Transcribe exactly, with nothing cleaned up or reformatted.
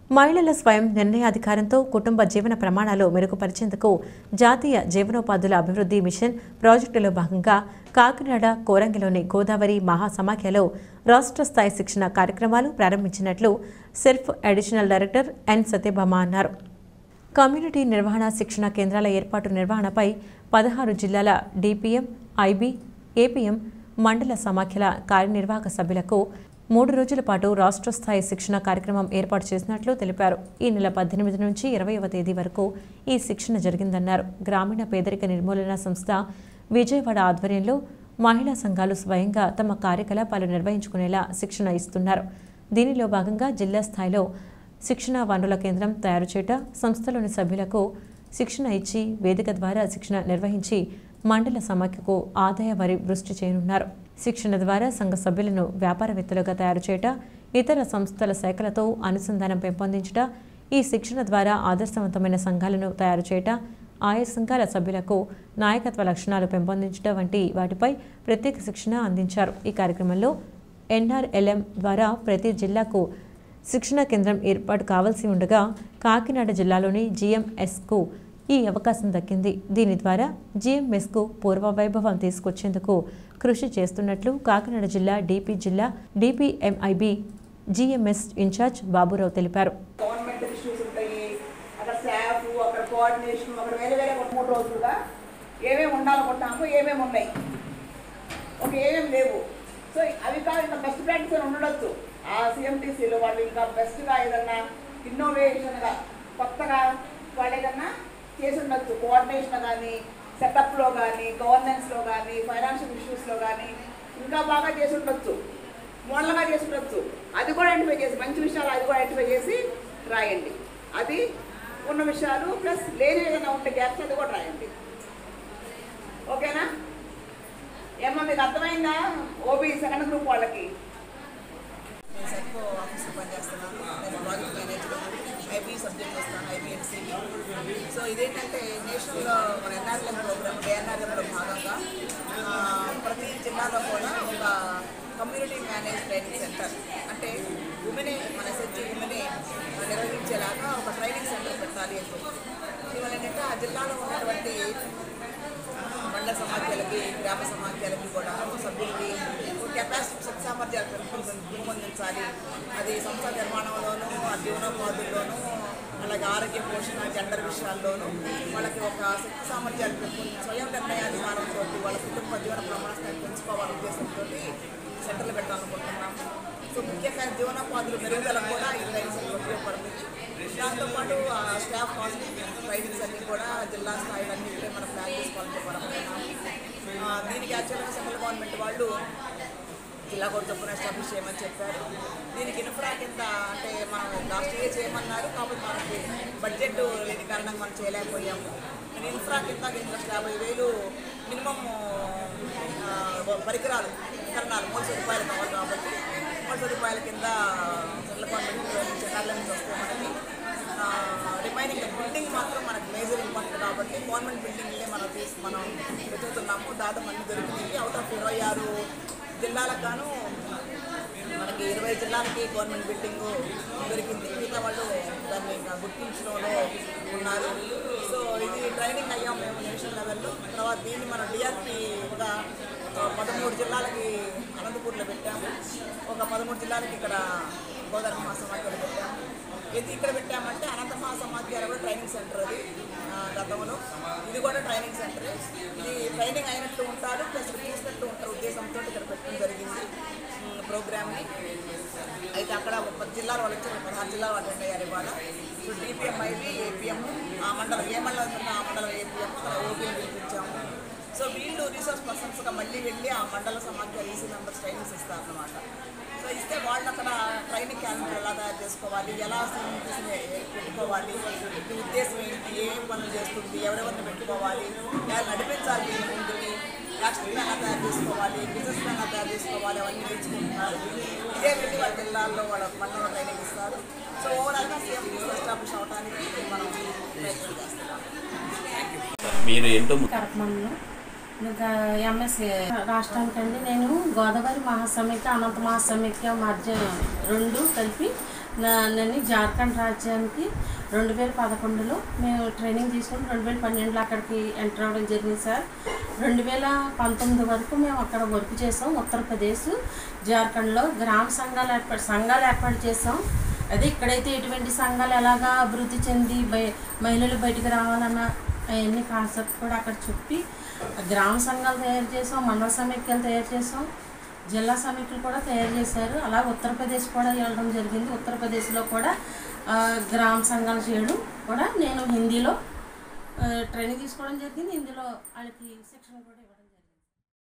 మహిళల స్వయం నిర్ణయాధికారంతో కుటుంబ జీవన ప్రమాణాలు మెరుగుపరిచేందుకు జాతీయ జీవనోపాధుల అభివృద్ధి మిషన్ ప్రాజెక్టులో భాగంగా కాకినాడ కోరంగిలోని గోదావరి మహాసమాఖ్యలో రాష్ట్ర స్థాయి శిక్షణ కార్యక్రమాలు ప్రారంభించినట్లు SERP additional director N Satyabhama అన్నారు. కమ్యూనిటీ నిర్వహణ శిక్షణ కేంద్రాల ఏర్పాటు నిర్వహణపై పదహారు జిల్లాల డిపిఎం, ఐబీ, ఏపీఎం మండల సమాఖ్యల కార్యనిర్వాహక సభ్యులకు మూడు రోజుల పాటు రాష్ట్ర స్థాయి శిక్షణ కార్యక్రమం ఏర్పాటు చేసినట్లు తెలిపారు. ఈ నెల పద్దెనిమిది నుంచి ఇరవైవ తేదీ వరకు ఈ శిక్షణ జరిగిందన్నారు. గ్రామీణ పేదరిక నిర్మూలన సంస్థ విజయవాడ ఆధ్వర్యంలో మహిళా సంఘాలు స్వయంగా తమ కార్యకలాపాలు నిర్వహించుకునేలా శిక్షణ ఇస్తున్నారు. దీనిలో భాగంగా జిల్లా స్థాయిలో శిక్షణ వనరుల కేంద్రం తయారు చేయట, సంస్థలోని సభ్యులకు శిక్షణ ఇచ్చి వేదిక ద్వారా శిక్షణ నిర్వహించి మండల సమాఖ్యకు ఆదాయ వరి వృష్టి చేయనున్నారు. శిక్షణ ద్వారా సంఘ సభ్యులను వ్యాపారవేత్తలుగా తయారు చేయట, ఇతర సంస్థల శాఖలతో అనుసంధానం పెంపొందించట, ఈ శిక్షణ ద్వారా ఆదర్శవంతమైన సంఘాలను తయారు చేయట, ఆయా సంఘాల సభ్యులకు నాయకత్వ లక్షణాలు పెంపొందించడం వంటి వాటిపై ప్రత్యేక శిక్షణ అందించారు. ఈ కార్యక్రమంలో ఎన్ఆర్ఎల్ఎం ద్వారా ప్రతి జిల్లాకు శిక్షణ కేంద్రం ఏర్పాటు కావాల్సి ఉండగా కాకినాడ జిల్లాలోని జిఎంఎస్కు ఈ అవకాశం దక్కింది. దీని ద్వారా జిఎంఎస్కు పూర్వ వైభవం తీసుకొచ్చేందుకు కృషి చేస్తున్నట్లు కాకినాడ జిల్లా డిపి జిల్లా డిపిఎంఐబి జిఎంఎస్ ఇన్ఛార్జ్ బాబురావు తెలిపారు. సో అవి కాదు, ఇంకా బెస్ట్ ప్రాక్టీస్ అని ఉండొచ్చు. ఆ సిఎంటీసీలో వాళ్ళు ఇంకా బెస్ట్గా ఏదన్నా ఇన్నోవేషన్గా కొత్తగా వాళ్ళు ఏదన్నా చేసి ఉండొచ్చు. కోఆర్డినేషన్ కానీ, సెటప్లో కానీ, గవర్నెన్స్లో కానీ, ఫైనాన్షియల్ ఇష్యూస్లో కానీ ఇంకా బాగా చేసి ఉండొచ్చు, మోడల్గా చేసి ఉండొచ్చు. అది కూడా ఐడెంటిఫై చేసి మంచి విషయాలు అది కూడా ఐడెంటిఫై చేసి రాయండి. అది ఉన్న విషయాలు ప్లస్ లేని ఏదైనా ఉంటే గ్యాప్స్ అది కూడా రాయండి. ఓకేనా? ఏమో మీకు అర్థమైందా? ఓబీ సెకండ్ గ్రూప్ వాళ్ళకి నేను సెట్కో ఆఫీస్లో పనిచేస్తున్నాను. నేను ప్రాజెక్ట్ మేనేజర్, ఐబీ సబ్జెక్ట్ వస్తాను, ఐబీఎంసీకి. సో ఇదేంటంటే నేషనల్ మన ఎన్ఆర్ఎల్ఎం ప్రోగ్రామ్ ఏఎన్ఆర్ఎంలో భాగంగా ప్రతి జిల్లాలో కూడా ఒక కమ్యూనిటీ మేనేజ్ ట్రైనింగ్ సెంటర్, అంటే ఉమెనే మన ఎస్హెచ్జి ఉమెనే నిర్వహించేలాగా ఒక ట్రైనింగ్ సెంటర్ పెట్టాలి అని చెప్పి. దీనివల్ల ఏంటంటే ఆ జిల్లాలో ఉన్నటువంటి మండల సమాఖ్యలకి, గ్రామ సమాఖ్యలకి కూడా సభ్యులకి కెపాసిటీ శక్తి సామర్థ్యాలు పెంపొందించాలి. అది సంస్థ నిర్మాణంలోనూ, ఆ జీవనోపాధుల్లోనూ, అలాగే ఆరోగ్య పోషణ, జెండర్ విషయాల్లోనూ వాళ్ళకి ఒక శక్తి సామర్థ్యాలు పెంపొంది స్వయం నిర్ణయాధికారంతో వాళ్ళ కుటుంబ జీవన ప్రమాణాన్ని పెంచుకోవాలనే ఉద్దేశంతో సెంటర్లు పెట్టాలనుకుంటున్నాము. సో ముఖ్యంగా జీవనోపాధులు మెరుగుదలకు కూడా ఈ ట్రైనింగ్ సెంటర్ ఉపయోగపడుతుంది. దాంతోపాటు స్టాఫ్ హాస్టల్ ట్రైనింగ్స్ అన్నీ కూడా జిల్లా స్థాయిలో అన్నింటిలో మనం ప్లాన్ చేసుకోవాలని చెప్పాలనుకుంటున్నాము. దీనికి యాక్చువల్గా సెంట్రల్ గవర్నమెంట్ వాళ్ళు జిల్లా కోర్టు చొప్పున ఎస్టాబ్లిష్ చేయమని చెప్పారు. దీనికి ఇన్ఫ్రా కింద అంటే మనం లాస్ట్ ఇయర్ చేయమన్నారు, కాబట్టి మనకి బడ్జెట్ లేని కారణంగా మనం చేయలేకపోయాము. నేను ఇన్ఫ్రా కింద ఇంట్రెస్ట్ యాభై వేలు మినిమమ్ పరికరాలు ఉపకరణాలు మూడు సదుపాయాలు కావాలి. కాబట్టి మూడు సదుపాయాల కింద సెంట్రల్ గవర్నమెంట్ చెన్నార్ల నుంచి వస్తే మనకి రిమైనింగ్ బిల్డింగ్ మాత్రం మనకి మేజర్ ఇంపార్టెంట్ కాబట్టి గవర్నమెంట్ బిల్డింగ్లే మనం తీసి మనం వెతుకుతున్నాము. దాదాపు అన్ని దొరికింది. అవుట్ ఆఫ్ ఇరవై ఆరు జిల్లాలకు గాను మనకి ఇరవై జిల్లాలకి గవర్నమెంట్ బిల్డింగ్ దొరికింది. మిగతా వాళ్ళు దాన్ని ఇంకా గుర్తించడంలో ఉన్నారు. సో ఇది ట్రైనింగ్ అయ్యాం మేము నేషనల్ లెవెల్లో. తర్వాత దీన్ని మనం డిఆర్పీగా పదమూడు జిల్లాలకి అనంతపూర్లో పెట్టాము, ఒక పదమూడు జిల్లాలకి ఇక్కడ గోదావరి మహాసమాఖ్యలో పెట్టాము. ఇది ఇక్కడ పెట్టామంటే అనంత మహాసమాఖ్యాల కూడా ట్రైనింగ్ సెంటర్ అది గతంలో. ఇది కూడా ట్రైనింగ్ సెంటరే. ఇది ట్రైనింగ్ అయినట్టు ఉంటారు, ప్లస్ చూసినట్టు ఉంటారు ఉద్దేశంతో ఇక్కడ పెట్టడం జరిగింది ప్రోగ్రామ్ని. అయితే అక్కడ పది జిల్లాల వాళ్ళు వచ్చి పదహారు జిల్లాలు అటెండ్ అయ్యారు ఇవాళ. సో డిపిఎం, ఐబీ, ఏపీఎం, ఆ మండలం ఏ మండలం ఉన్నా ఆ మండలం ఏపీఎం, ఓపీఎం పిలిపించాము. సో వీళ్ళు రీసోర్స్ పర్సన్స్గా మళ్ళీ వెళ్ళి ఆ మండల సమాఖ్య ఈసీ మెంబర్స్ ట్రైనింగ్స్ ఇస్తారన్నమాట. సో ఇస్తే వాళ్ళు అక్కడ ట్రైనింగ్ క్యాలెండర్ ఎలా తయారు చేసుకోవాలి, ఎలా పెట్టుకోవాలి, ఈ ఉద్దేశం ఏంటి, ఏ పనులు చేస్తుంది, ఎవరెవరిని పెట్టుకోవాలి, ఎలా నడిపించాలి, ముందుకి యాక్షన్ ప్లాన్ తయారు చేసుకోవాలి, బిజినెస్ ప్లాన్ తయారు చేసుకోవాలి, అవన్నీ నేర్చుకుంటున్నారు. ఇదే వెళ్ళి వాళ్ళ జిల్లాల్లో వాళ్ళ మండలంలో ట్రైనింగ్ ఇస్తారు. సో ఓవరాల్గా సీఎం ఎస్టాబ్లిష్ అవడానికి మనం ప్రయత్నం చేస్తున్నాం. మీరు ఏంటో ఇంకా ఎంఎస్ఏ రాష్ట్రానికండి నేను గోదావరి మహాసమైక్య, అనంత మహాసమైక్య మధ్య రెండు కలిపి నన్ను జార్ఖండ్ రాజ్యానికి రెండు వేల పదకొండులో మేము ట్రైనింగ్ తీసుకుని రెండు వేల పన్నెండులో అక్కడికి ఎంటర్ అవ్వడం జరిగింది సార్. రెండు వేల పంతొమ్మిది వరకు మేము అక్కడ వర్క్ చేసాం. ఉత్తరప్రదేశ్, జార్ఖండ్లో గ్రామ సంఘాలు ఏర్పాటు సంఘాలు ఏర్పాటు చేసాం. అదే ఇక్కడైతే ఎటువంటి సంఘాలు ఎలాగా అభివృద్ధి చెంది బయ మహిళలు బయటికి రావాలన్న అవన్నీ కాన్సెప్ట్ కూడా అక్కడ చెప్పి గ్రామ సంఘాలు తయారు చేసాం, మండల సమైక్యాలు తయారు చేసాం, జిల్లా సమైక్యలు కూడా తయారు చేశారు. అలా ఉత్తరప్రదేశ్ కూడా వెళ్ళడం జరిగింది. ఉత్తరప్రదేశ్లో కూడా గ్రామ సంఘాలు చేయడం కూడా నేను హిందీలో ట్రైనింగ్ తీసుకోవడం జరిగింది. హిందీలో వాళ్ళకి శిక్షణ కూడా